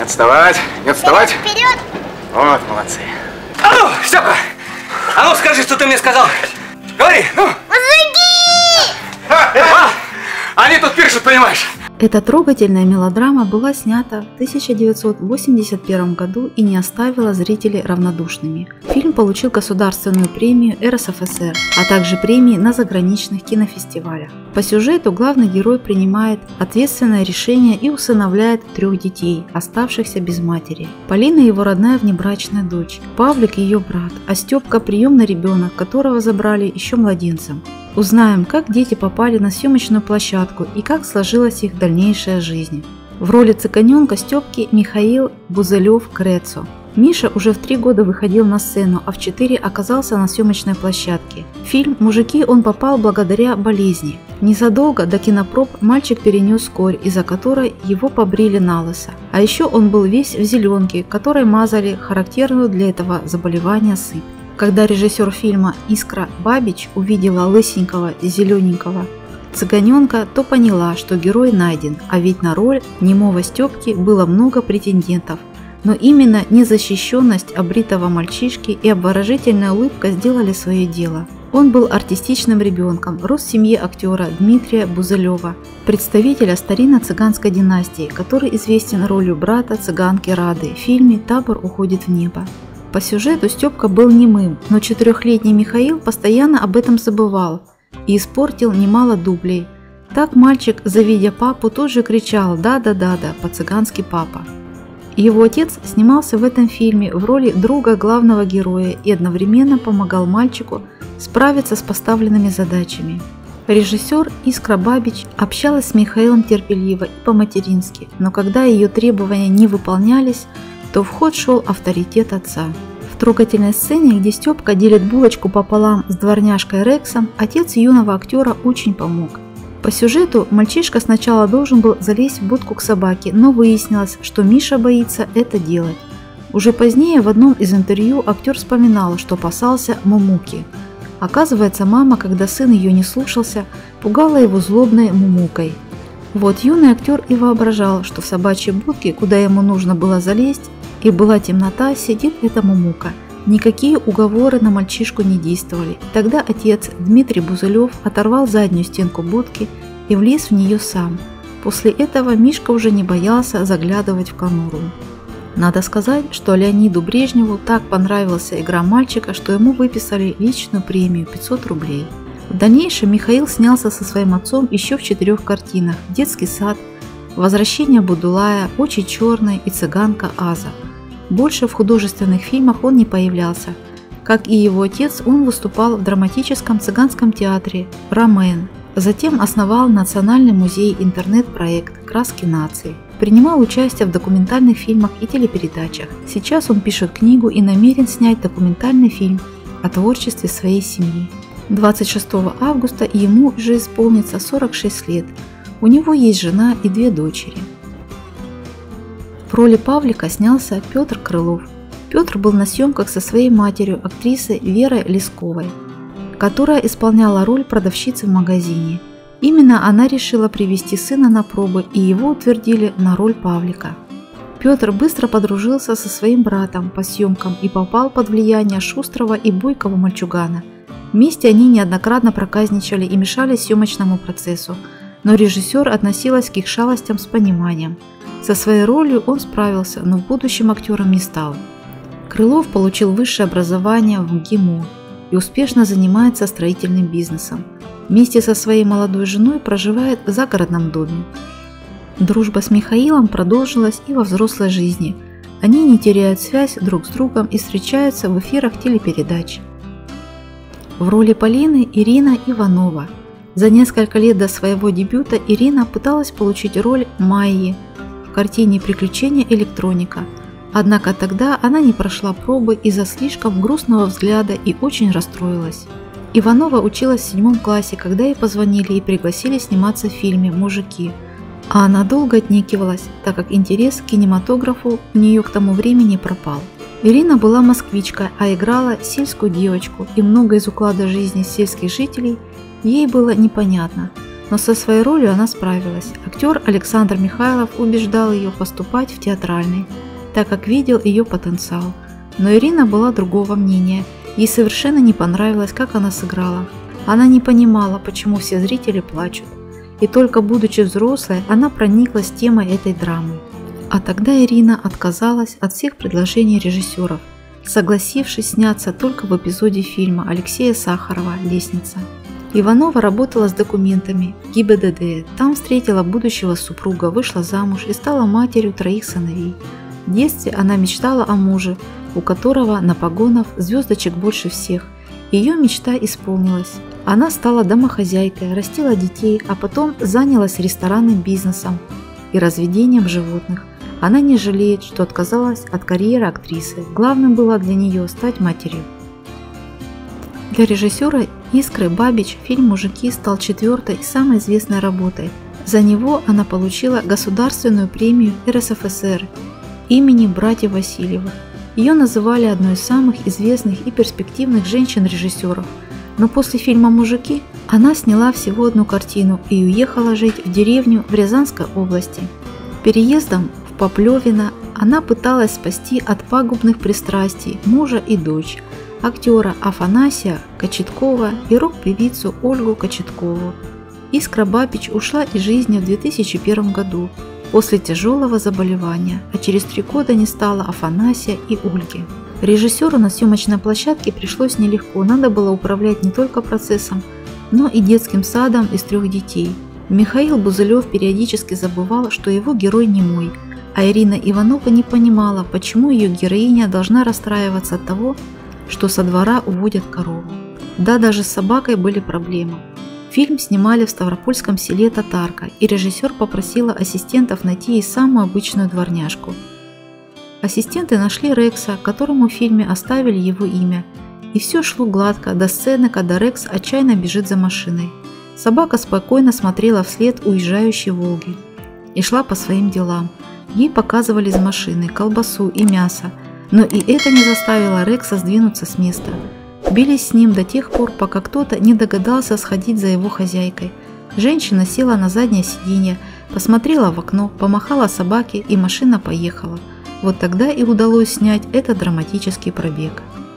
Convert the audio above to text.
отставать, не отставать. Вперед! Вот, молодцы. А ну, Степа! А ну, скажи, что ты мне сказал. Говори, ну. Мужики! Они тут пишут, понимаешь. Эта трогательная мелодрама была снята в 1981 году и не оставила зрителей равнодушными. Фильм получил государственную премию РСФСР, а также премии на заграничных кинофестивалях. По сюжету главный герой принимает ответственное решение и усыновляет 3 детей, оставшихся без матери. Полина его родная внебрачная дочь, Павлик ее брат, а Степка приемный ребенок, которого забрали еще младенцем. Узнаем, как дети попали на съемочную площадку и как сложилась их дальнейшая жизнь. В роли цыганенка Степки Михаил Бузелев-Крецо. Миша уже в 3 года выходил на сцену, а в 4 оказался на съемочной площадке. В фильм «Мужики» он попал благодаря болезни. Незадолго до кинопроб мальчик перенес корь, из-за которой его побрили налысо. А еще он был весь в зеленке, которой мазали характерную для этого заболевания сыпь. Когда режиссер фильма Искра Бабич увидела лысенького и зелененького цыганенка, то поняла, что герой найден, а ведь на роль немого Степки было много претендентов. Но именно незащищенность обритого мальчишки и обворожительная улыбка сделали свое дело. Он был артистичным ребенком, рос в семье актера Дмитрия Бузелева, представителя старинно-цыганской династии, который известен ролью брата цыганки Рады в фильме «Табор уходит в небо». По сюжету Степка был немым, но 4-летний Михаил постоянно об этом забывал и испортил немало дублей. Так мальчик, завидя папу, тут же кричал «да-да-да-да», по-цыгански «папа». Его отец снимался в этом фильме в роли друга главного героя и одновременно помогал мальчику справиться с поставленными задачами. Режиссер Искра Бабич общалась с Михаилом терпеливо и по-матерински, но когда ее требования не выполнялись, то в ход шел авторитет отца. В трогательной сцене, где Степка делит булочку пополам с дворняжкой Рексом, отец юного актера очень помог. По сюжету мальчишка сначала должен был залезть в будку к собаке, но выяснилось, что Миша боится это делать. Уже позднее в одном из интервью актер вспоминал, что опасался мумуки. Оказывается, мама, когда сын ее не слушался, пугала его злобной мумукой. Вот юный актер и воображал, что в собачьей будке, куда ему нужно было залезть, и была темнота, сидит эта мумука. Никакие уговоры на мальчишку не действовали. Тогда отец Дмитрий Бузелев оторвал заднюю стенку будки и влез в нее сам. После этого Мишка уже не боялся заглядывать в конуру. Надо сказать, что Леониду Брежневу так понравилась игра мальчика, что ему выписали личную премию 500 рублей. В дальнейшем Михаил снялся со своим отцом еще в 4 картинах: «Детский сад», «Возвращение Будулая», «Очи черные» и «Цыганка Аза». Больше в художественных фильмах он не появлялся. Как и его отец, он выступал в драматическом цыганском театре «Ромен». Затем основал Национальный музей интернет-проект «Краски нации». Принимал участие в документальных фильмах и телепередачах. Сейчас он пишет книгу и намерен снять документальный фильм о творчестве своей семьи. 26 августа ему уже исполнится 46 лет. У него есть жена и 2 дочери. В роли Павлика снялся Петр Крылов. Петр был на съемках со своей матерью, актрисой Верой Лесковой, которая исполняла роль продавщицы в магазине. Именно она решила привести сына на пробы, и его утвердили на роль Павлика. Петр быстро подружился со своим братом по съемкам и попал под влияние шустрого и бойкого мальчугана. Вместе они неоднократно проказничали и мешали съемочному процессу, но режиссер относилась к их шалостям с пониманием. Со своей ролью он справился, но в будущем актером не стал. Крылов получил высшее образование в МГИМО и успешно занимается строительным бизнесом. Вместе со своей молодой женой проживает в загородном доме. Дружба с Михаилом продолжилась и во взрослой жизни. Они не теряют связь друг с другом и встречаются в эфирах телепередач. В роли Полины Ирина Иванова. За несколько лет до своего дебюта Ирина пыталась получить роль Майи в картине «Приключения электроника». Однако тогда она не прошла пробы из-за слишком грустного взгляда и очень расстроилась. Иванова училась в 7 классе, когда ей позвонили и пригласили сниматься в фильме «Мужики». А она долго отнекивалась, так как интерес к кинематографу у нее к тому времени пропал. Ирина была москвичкой, а играла сельскую девочку, и многое из уклада жизни сельских жителей ей было непонятно. Но со своей ролью она справилась. Актер Александр Михайлов убеждал ее поступать в театральный, так как видел ее потенциал. Но Ирина была другого мнения. Ей совершенно не понравилось, как она сыграла. Она не понимала, почему все зрители плачут. И только будучи взрослой, она прониклась темой этой драмы. А тогда Ирина отказалась от всех предложений режиссеров, согласившись сняться только в эпизоде фильма Алексея Сахарова «Лестница». Иванова работала с документами в ГИБДД, там встретила будущего супруга, вышла замуж и стала матерью 3 сыновей. В детстве она мечтала о муже, у которого на погонах звездочек больше всех. Ее мечта исполнилась. Она стала домохозяйкой, растила детей, а потом занялась ресторанным бизнесом и разведением животных. Она не жалеет, что отказалась от карьеры актрисы. Главным было для нее стать матерью. Для режиссера Искры Бабич фильм «Мужики» стал 4-й и самой известной работой. За него она получила государственную премию РСФСР имени братьев Васильевых. Ее называли одной из самых известных и перспективных женщин-режиссеров. Но после фильма «Мужики» она сняла всего одну картину и уехала жить в деревню в Рязанской области. Переездом в Поплевино она пыталась спасти от пагубных пристрастий мужа и дочь, актера Афанасия Кочеткова и рок-певицу Ольгу Кочеткову. Искра Бабич ушла из жизни в 2001 году после тяжелого заболевания, а через 3 года не стало Афанасия и Ольги. Режиссеру на съемочной площадке пришлось нелегко, надо было управлять не только процессом, но и детским садом из 3 детей. Михаил Бузылев периодически забывал, что его герой немой, а Ирина Иванова не понимала, почему ее героиня должна расстраиваться от того, что со двора уводят корову. Да, даже с собакой были проблемы. Фильм снимали в ставропольском селе Татарка, и режиссер попросила ассистентов найти ей самую обычную дворняжку. Ассистенты нашли Рекса, которому в фильме оставили его имя. И все шло гладко до сцены, когда Рекс отчаянно бежит за машиной. Собака спокойно смотрела вслед уезжающей «Волги» и шла по своим делам. Ей показывали из машины колбасу и мясо, но и это не заставило Рекса сдвинуться с места. Бились с ним до тех пор, пока кто-то не догадался сходить за его хозяйкой. Женщина села на заднее сиденье, посмотрела в окно, помахала собаке, и машина поехала. Вот тогда и удалось снять этот драматический пробег.